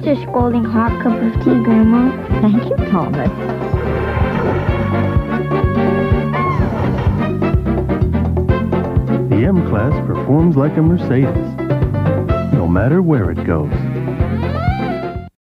Here's your scalding hot cup of tea, Grandma. Thank you, Thomas. The M-Class performs like a Mercedes, no matter where it goes.